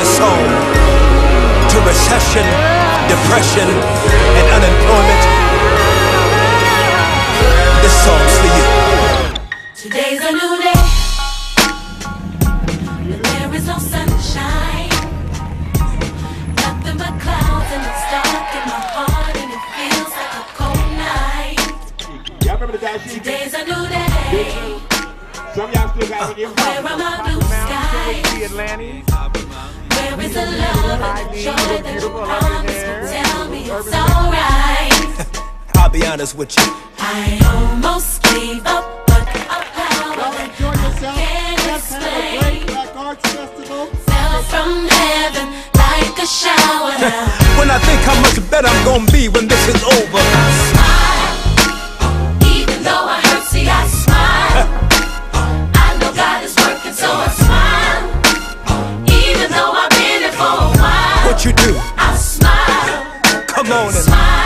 this song to recession, depression, and unemployment. This song's for you. Today's a new day, but there is no sunshine. Nothing but clouds, and it's dark in my heart, and it feels like a cold night. Y'all remember the guys? Today's a new day. Some of y'all still got it. Where are my blue skies? Where is the love and the joy that you promised? Tell me it's alright. I'll be honest with you. I almost gave up, but a power that I can't explain fell from heaven like a shower now. When I think how much better I'm gonna be when this is over, I smile, even though I hurt, see I smile. I know God is working, so I smile. Even though I've been here for a while, what you do? I smile. Come on and Smile.